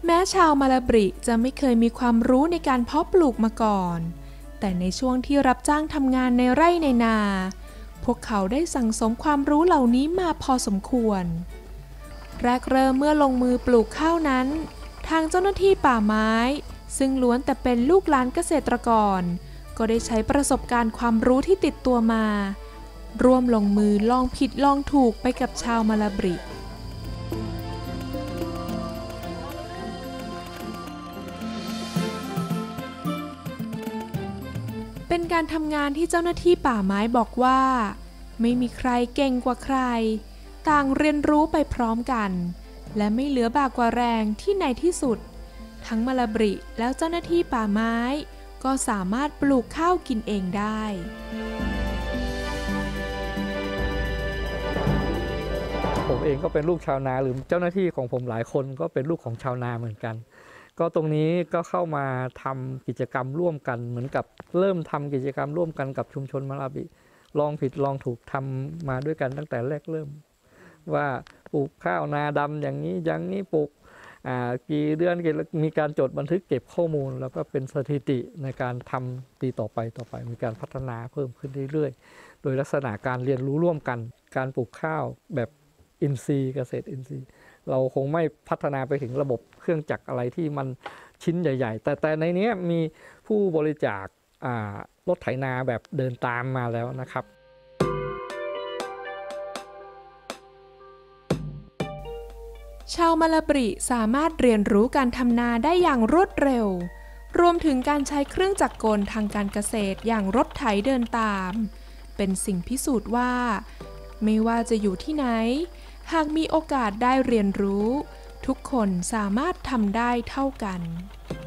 แม้ชาวมาลาบริจะไม่เคยมีความรู้ในการเพาะปลูกมาก่อนแต่ในช่วงที่รับจ้างทำงานในไร่ในนาพวกเขาได้สั่งสมความรู้เหล่านี้มาพอสมควรแรกเริ่มเมื่อลงมือปลูกข้าวนั้นทางเจ้าหน้าที่ป่าไม้ซึ่งล้วนแต่เป็นลูกหลานเกษตรกรก็ได้ใช้ประสบการณ์ความรู้ที่ติดตัวมาร่วมลงมือลองผิดลองถูกไปกับชาวมาลาบริเป็นการทำงานที่เจ้าหน้าที่ป่าไม้บอกว่าไม่มีใครเก่งกว่าใครต่างเรียนรู้ไปพร้อมกันและไม่เหลือบากกว่าแรงที่ในที่สุดทั้งมาลาบริแล้วเจ้าหน้าที่ป่าไม้ก็สามารถปลูกข้าวกินเองได้ผมเองก็เป็นลูกชาวนาหรือเจ้าหน้าที่ของผมหลายคนก็เป็นลูกของชาวนาเหมือนกันก็ตรงนี้ก็เข้ามาทำกิจกรรมร่วมกันเหมือนกับเริ่มทำกิจกรรมร่วมกันกับชุมชนมาลาบิลองผิดลองถูกทำมาด้วยกันตั้งแต่แรกเริ่มว่าปลูกข้าวนาดำอย่างนี้ปลูกกี่เดือนมีการจดบันทึกเก็บข้อมูลแล้วก็เป็นสถิติในการทำปีต่อไปมีการพัฒนาเพิ่มขึ้นเรื่อยๆโดยลักษณะการเรียนรู้ร่วมกันการปลูกข้าวแบบอินทรีย์เกษตรอินทรีย์เราคงไม่พัฒนาไปถึงระบบเครื่องจักรอะไรที่มันชิ้นใหญ่ๆแต่ในนี้มีผู้บริจาครถไถนาแบบเดินตามมาแล้วนะครับชาวมาลาบริสามารถเรียนรู้การทำนาได้อย่างรวดเร็วรวมถึงการใช้เครื่องจักรกลทางการเกษตรอย่างรถไถเดินตามเป็นสิ่งพิสูจน์ว่าไม่ว่าจะอยู่ที่ไหนหากมีโอกาสได้เรียนรู้ทุกคนสามารถทำได้เท่ากัน